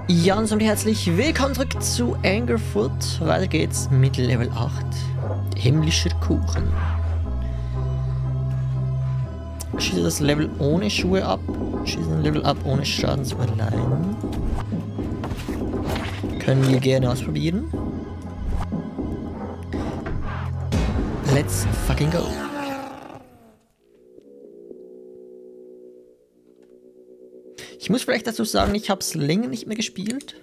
Ja, und somit herzlich willkommen zurück zu Angerfoot. Weiter geht's mit Level 8. Himmlischer Kuchen. Schieße das Level ohne Schuhe ab. Schieße ein Level ab ohne Schaden zu erleiden. Können wir gerne ausprobieren. Let's fucking go. Ich muss vielleicht dazu sagen, ich habe es länger nicht mehr gespielt.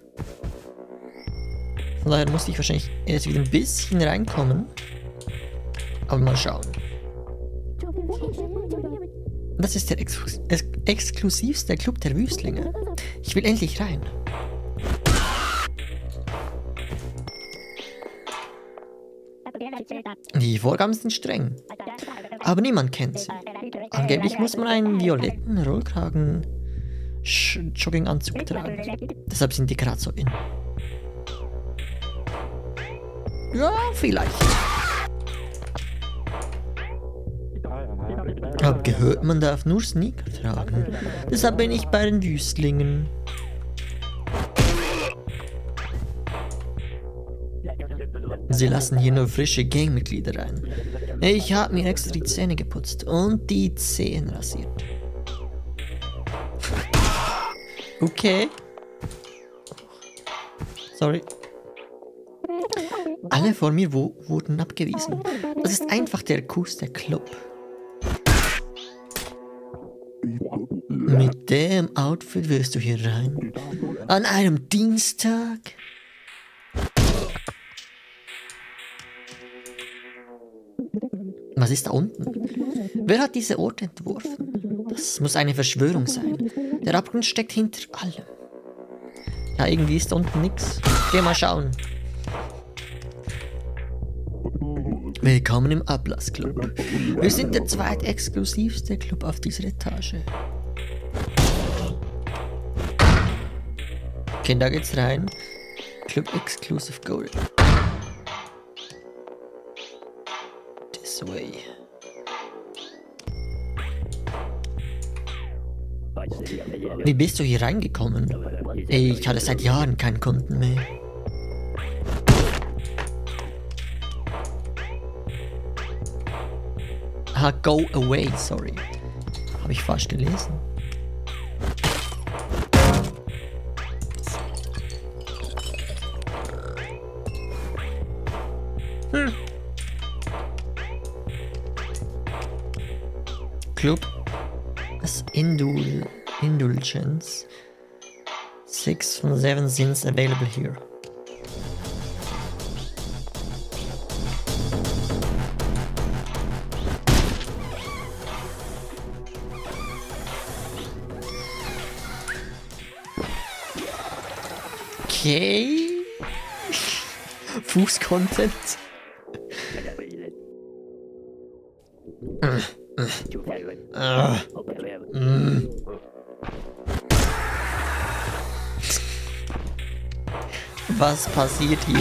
Von daher musste ich wahrscheinlich erst wieder ein bisschen reinkommen. Aber mal schauen. Das ist der exklusivste Club der Wüstlinge. Ich will endlich rein. Die Vorgaben sind streng. Aber niemand kennt sie. Angeblich muss man einen violetten Rollkragen Jogginganzug tragen. Deshalb sind die gerade so in. Ja, vielleicht. Hab gehört, man darf nur Sneaker tragen. Deshalb bin ich bei den Wüstlingen. Sie lassen hier nur frische Gangmitglieder rein. Ich habe mir extra die Zähne geputzt und die Zehen rasiert. Okay. Sorry. Alle vor mir wurden abgewiesen. Das ist einfach der coolste Club. Mit dem Outfit wirst du hier rein? An einem Dienstag? Was ist da unten? Wer hat diese Orte entworfen? Das muss eine Verschwörung sein. Der Abgrund steckt hinter allem. Ja, irgendwie ist da unten nichts. Geh mal schauen. Willkommen im Ablassclub. Wir sind der zweitexklusivste Club auf dieser Etage. Okay, da geht's rein. Club Exclusive Gold. This way. Wie bist du hier reingekommen? Ich hatte seit Jahren keinen Kunden mehr. Ah, go away, sorry. Habe ich falsch gelesen. Club. Das Indulgence. 6 von 7 sins available here. Okay. Fußcontent. Was passiert hier?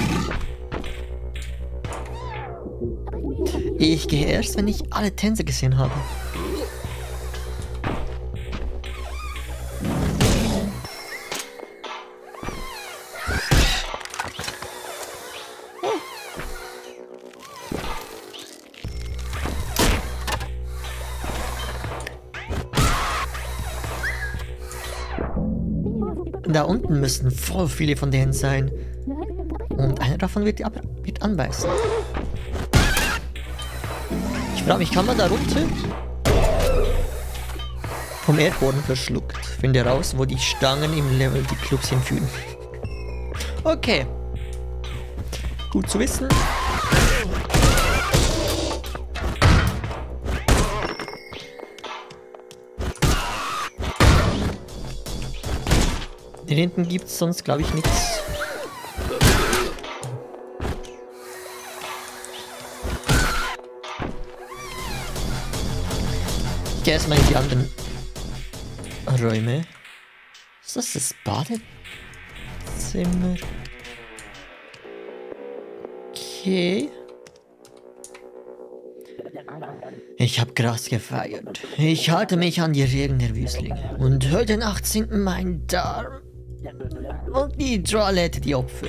Ich gehe erst, wenn ich alle Tänze gesehen habe. Da unten müssen voll viele von denen sein. Und einer davon wird anbeißen. Ich frage mich, kann man da runter? Vom Erdboden verschluckt. Finde raus, wo die Stangen im Level die Clubs hinführen. Okay. Gut zu wissen. Hier hinten gibt es sonst, glaube ich, nichts. Ich gehe erstmal in die anderen Räume. Ist das Badezimmer? Okay. Ich hab krass gefeiert. Ich halte mich an die Regeln der Wüstlinge. Und heute Nacht sind mein Darm. Und die Toilette, die Opfer.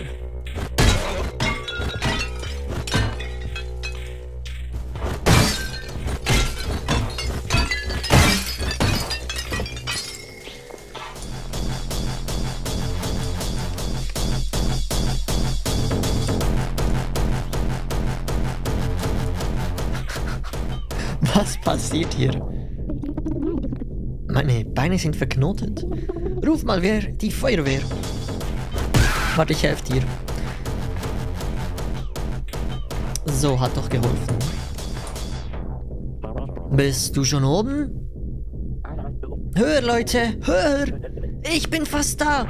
Was passiert hier? Meine Beine sind verknotet. Ruf mal die Feuerwehr. Warte, ich helfe dir. So, hat doch geholfen. Bist du schon oben? Hör, Leute, hör! Ich bin fast da!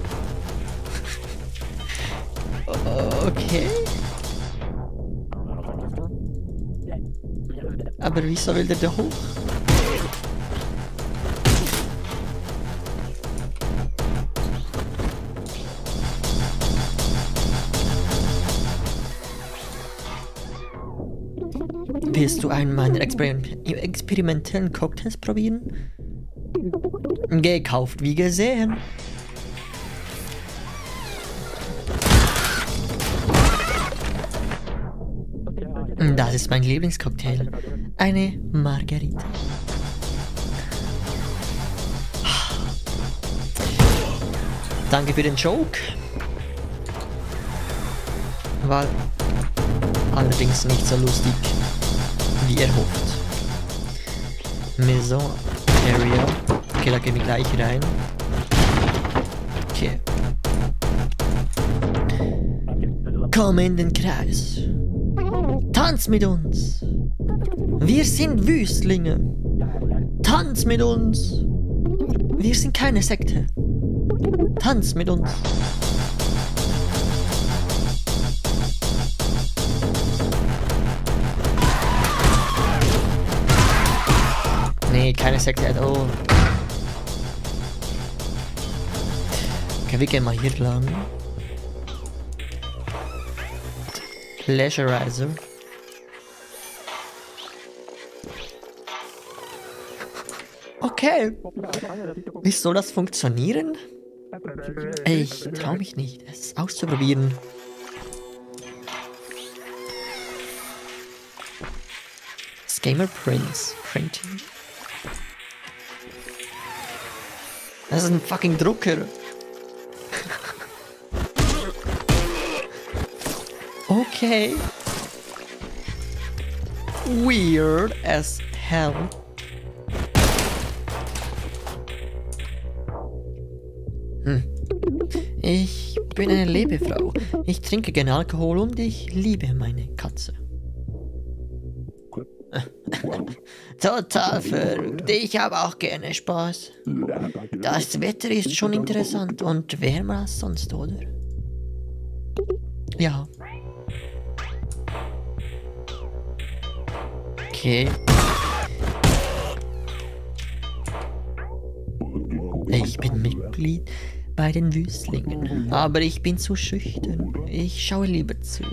Okay. Aber wieso will der da hoch? Willst du einen meiner experimentellen Cocktails probieren? Gekauft wie gesehen. Das ist mein Lieblingscocktail. Eine Margarita. Danke für den Joke. War allerdings nicht so lustig, wie erhofft. Maison Area. Okay, da gehen wir gleich rein. Okay. Komm in den Kreis. Tanz mit uns. Wir sind Wüstlinge. Tanz mit uns. Wir sind keine Sekte. Tanz mit uns. Nee, keine Sekte at all. Okay, wir gehen mal hier lang. Pleasurizer. Okay. Wie soll das funktionieren? Ich traue mich nicht, es auszuprobieren. Gamer Prints. Printing. Das ist ein fucking Drucker. Okay. Weird as hell. Ich bin eine Lebefrau. Ich trinke gerne Alkohol und ich liebe meine Katze. Total verrückt. Ich habe auch gerne Spaß. Das Wetter ist schon interessant und wärmer als sonst, oder? Ja. Okay. Ich bin Mitglied bei den Wüstlingen, aber ich bin zu schüchtern. Ich schaue lieber zu.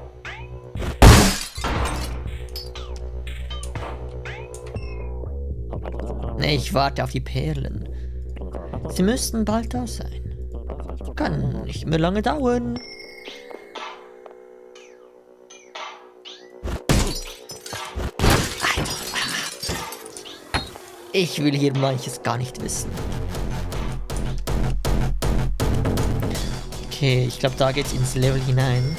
Ich warte auf die Perlen. Sie müssten bald da sein. Kann nicht mehr lange dauern. Ich will hier manches gar nicht wissen. Okay, ich glaube, da geht's ins Level hinein.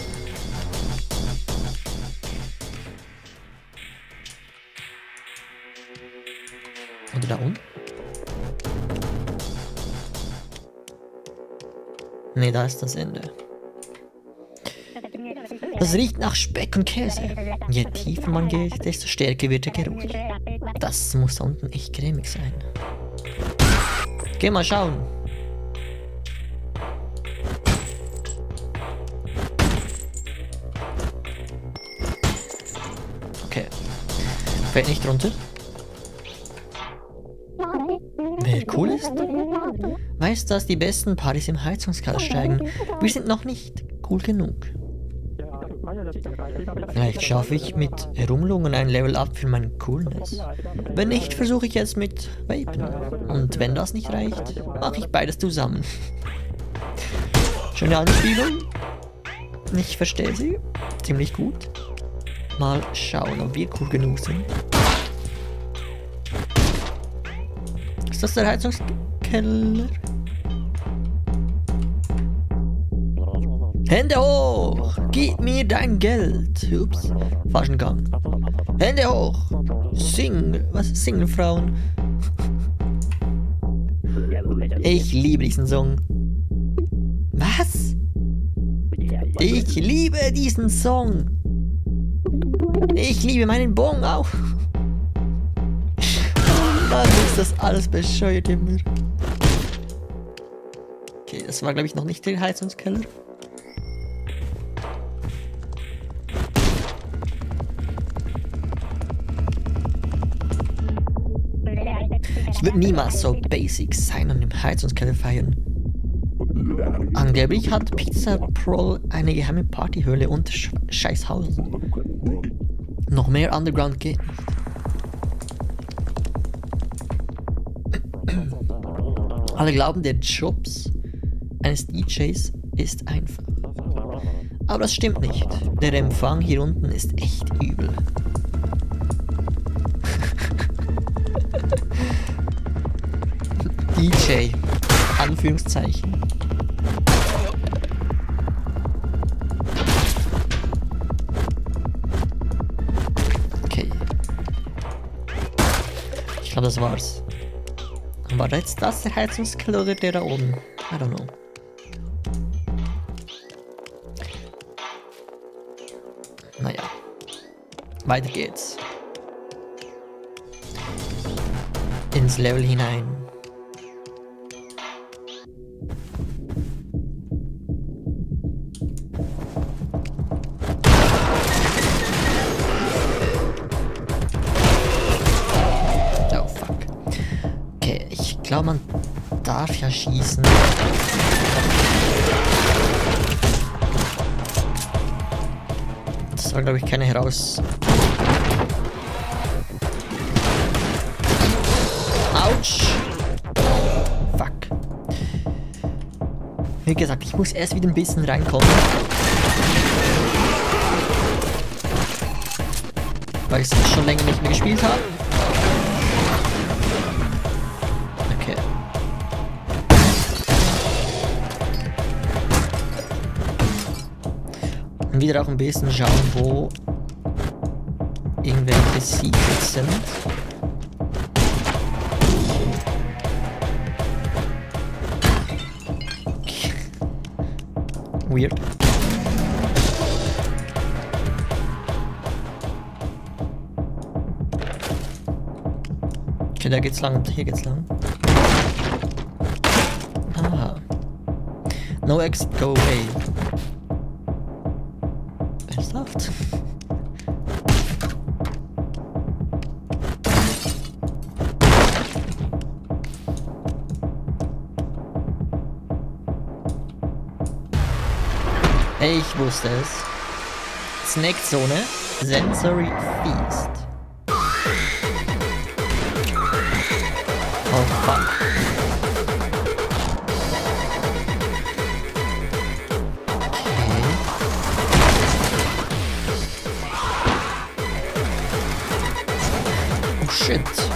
Oder da unten? Ne, da ist das Ende. Das riecht nach Speck und Käse. Je tiefer man geht, desto stärker wird der Geruch. Das muss da unten echt cremig sein. Geh mal schauen. Okay. Fällt nicht runter. Wer cool ist, weiß, dass die besten Partys im Heizungskeller steigen. Wir sind noch nicht cool genug. Vielleicht schaffe ich mit Herumlungen ein Level up für meine Coolness. Wenn nicht, versuche ich es mit Vapen. Und wenn das nicht reicht, mache ich beides zusammen. Schöne Anspielung. Ich verstehe sie. Ziemlich gut. Mal schauen, ob wir cool genug sind. Ist das der Heizungskeller? Hände hoch! Gib mir dein Geld! Ups, falschen Gang. Hände hoch! Was? Singlefrauen? Ich liebe diesen Song. Was? Ich liebe diesen Song. Ich liebe meinen Bong auch. Mann, ist das alles bescheuert immer. Okay, das war glaube ich noch nicht der Heizungskeller. Ich würde niemals so basic sein und im Heizungskeller feiern. Angeblich hat Pizza Prol eine geheime Partyhöhle unter Scheißhausen. Noch mehr Underground geht nicht. Alle glauben, der Job eines DJs ist einfach. Aber das stimmt nicht. Der Empfang hier unten ist echt übel. DJ, Anführungszeichen. Okay. Ich glaube, das war's. War jetzt das der Heizungskeller oder der da oben? I don't know. Naja. Weiter geht's. Ins Level hinein. Ich glaube, man darf ja schießen. Das war, glaube ich, keine heraus. Autsch! Fuck. Wie gesagt, ich muss erst wieder ein bisschen reinkommen. Weil ich es schon länger nicht mehr gespielt habe. Und wieder auch ein bisschen schauen, wo irgendwelche Secrets sind. Weird. Okay, da geht's lang und hier geht's lang. Ah. No exit, go away. Ernsthaft? Ich wusste es. Snackzone, Sensory Feast. Oh fuck. Okay. Oh shit.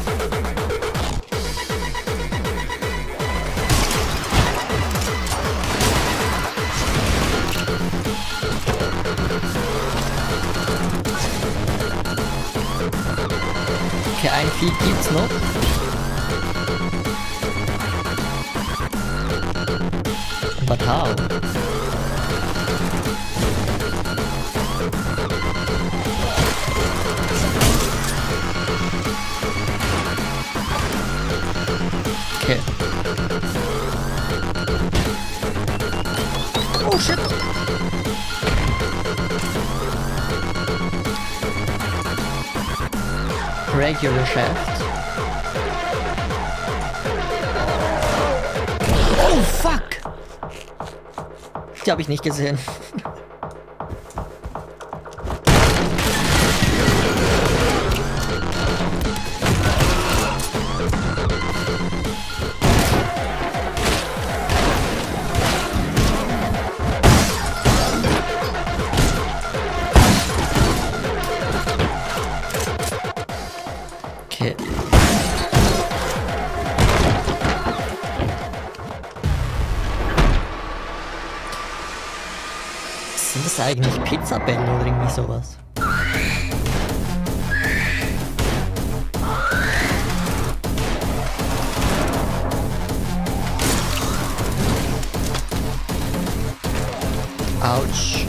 Okay, ein Vieh gibt's noch. But how? Okay. Oh shit! Regular Shaft. Oh fuck! Die habe ich nicht gesehen. das eigentlich Pizzabälle oder irgendwie sowas? Autsch.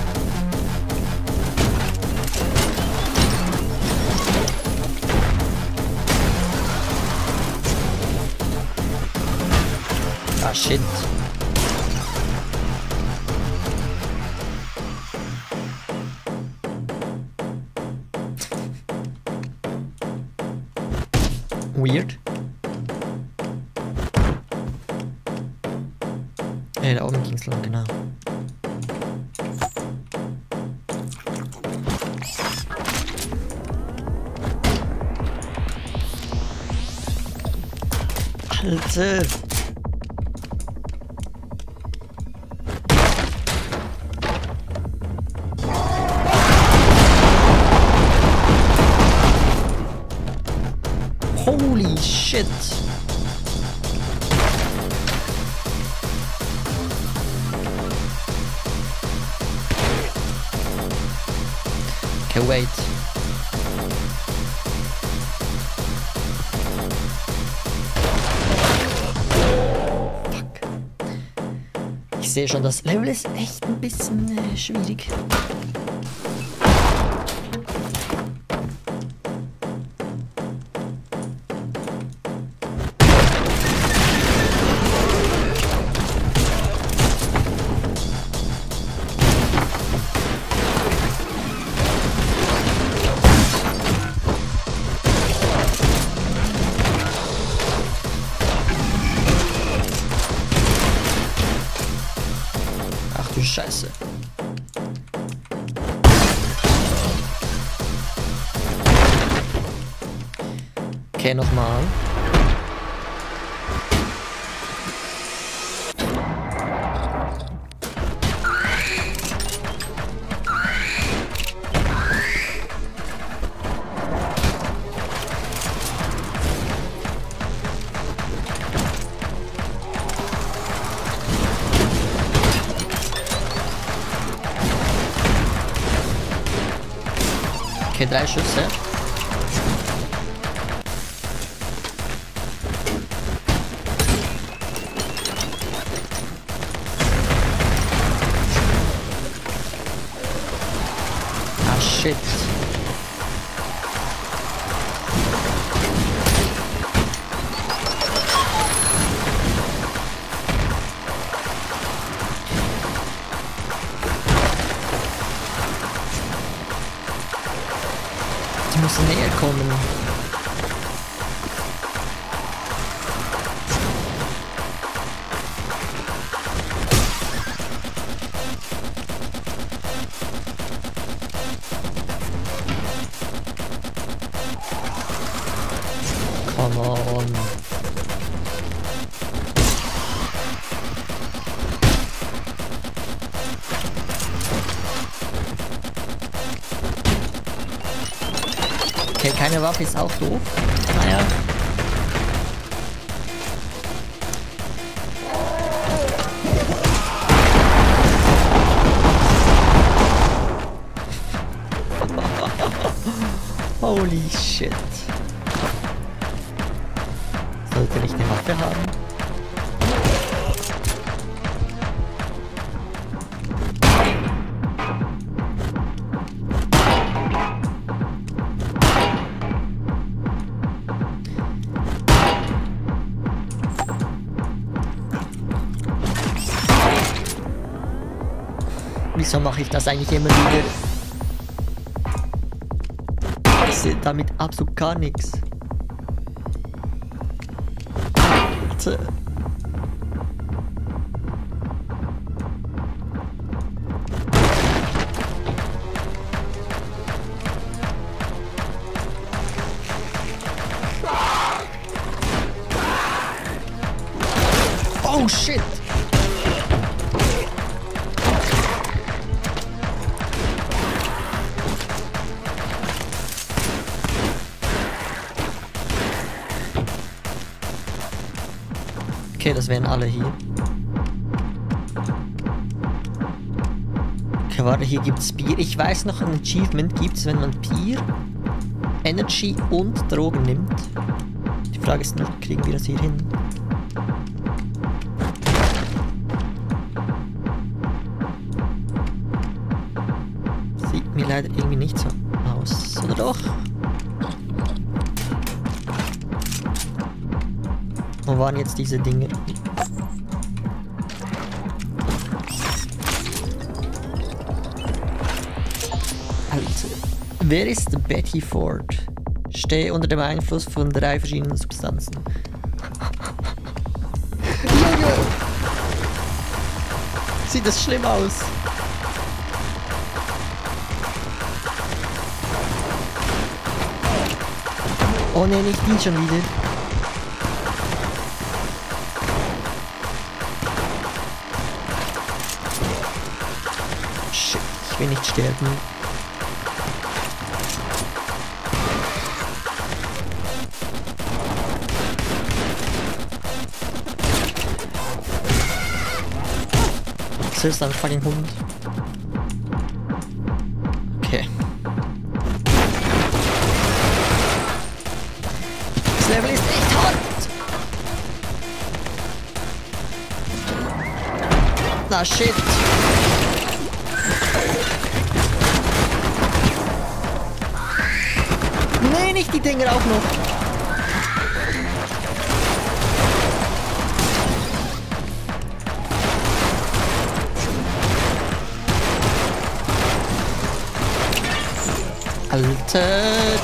Ah, shit. Weird. Da oben ging's lang, genau. Alter! Holy shit! Okay, wait. Fuck. Ich sehe schon, das Level ist echt ein bisschen schwierig. Scheiße. Okay, nochmal. Okay, 3 Schüsse. Ah, shit. Die müssen näher kommen. Come on. Okay, keine Waffe ist auch doof. Naja. Holy shit. Sollte nicht eine Waffe haben. Wieso mache ich das eigentlich immer wieder? Ich sehe damit absolut gar nichts. Alter. Oh shit! Okay, das wären alle hier. Okay, Okay, warte, hier gibt es Bier. Ich weiß noch, ein Achievement gibt es, wenn man Bier, Energy und Drogen nimmt. Die Frage ist nur, kriegen wir das hier hin? Sieht mir leider irgendwie nicht so aus, oder doch? Wo waren jetzt diese Dinger? Also, wer ist Betty Ford? Stehe unter dem Einfluss von 3 verschiedenen Substanzen. Junge! Sieht das schlimm aus? Oh ne, nicht die schon wieder. Shit, ich will nicht sterben. Das ist ein fucking Hund. Okay. Das Level ist echt hart. Na shit. Nee, nicht die Dinger auch noch. Alter.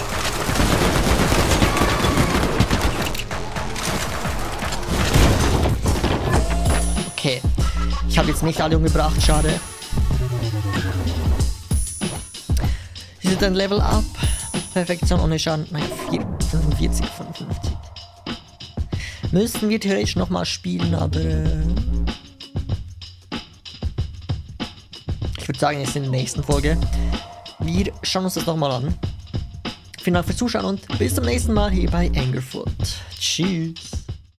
Okay. Ich habe jetzt nicht alle umgebracht, schade. Ist es ein Level Up? Perfektion ohne Schaden. Nein, 45 von 50. Müssten wir theoretisch nochmal spielen, aber... ich würde sagen, jetzt in der nächsten Folge. Wir schauen uns das nochmal an. Vielen Dank fürs Zuschauen und bis zum nächsten Mal hier bei Angerfoot. Tschüss.